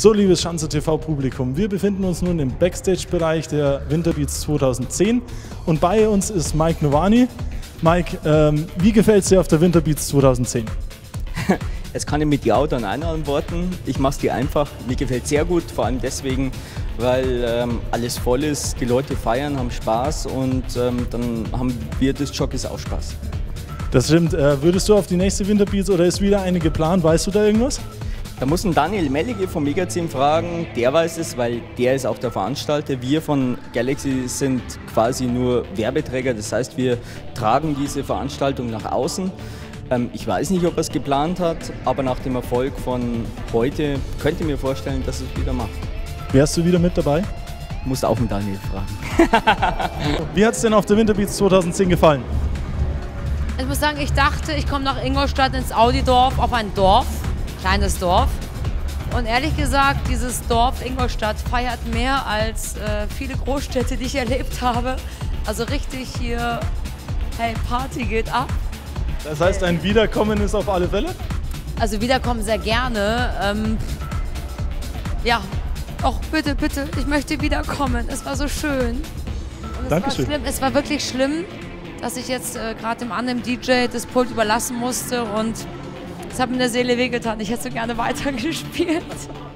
So, liebes Schanze TV-Publikum, wir befinden uns nun im Backstage-Bereich der Winterbeats 2010 und bei uns ist Mike Novani. Mike, wie gefällt es dir auf der Winterbeats 2010? Das kann ich mit Ja oder Nein antworten. Ich mache es dir einfach. Mir gefällt es sehr gut, vor allem deswegen, weil alles voll ist, die Leute feiern, haben Spaß und dann haben wir des Jockeys auch Spaß. Das stimmt. Würdest du auf die nächste Winterbeats oder ist wieder eine geplant? Weißt du da irgendwas? Da muss ein Daniel Mellige vom Megazin fragen, der weiß es, weil der ist auch der Veranstalter. Wir von Galaxy sind quasi nur Werbeträger, das heißt, wir tragen diese Veranstaltung nach außen. Ich weiß nicht, ob er es geplant hat, aber nach dem Erfolg von heute könnte ich mir vorstellen, dass er es wieder macht. Wärst du wieder mit dabei? Musst auch den Daniel fragen. Wie hat es denn auf der Winterbeats 2010 gefallen? Ich muss sagen, ich dachte, ich komme nach Ingolstadt ins Audidorf, auf ein Dorf, kleines Dorf. Und ehrlich gesagt, dieses Dorf Ingolstadt feiert mehr als viele Großstädte, die ich erlebt habe. Also richtig hier, hey, Party geht ab. Das heißt, ein Wiederkommen ist auf alle Fälle? Also wiederkommen sehr gerne. Ja, doch bitte, bitte, ich möchte wiederkommen. Es war so schön. Und Dankeschön. Es war wirklich schlimm, dass ich jetzt gerade dem anderen DJ das Pult überlassen musste und es hat mir in der Seele wehgetan. Ich hätte so gerne weitergespielt.